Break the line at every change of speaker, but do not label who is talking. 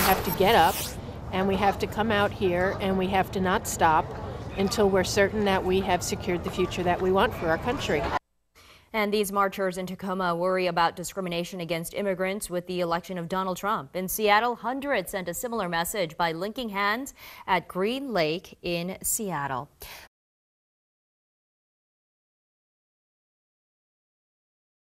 have to get up and we have to come out here and we have to not stop until we're certain that we have secured the future that we want for our country.
And these marchers in Tacoma worry about discrimination against immigrants with the election of Donald Trump. In Seattle, hundreds sent a similar message by linking hands at Green Lake in Seattle.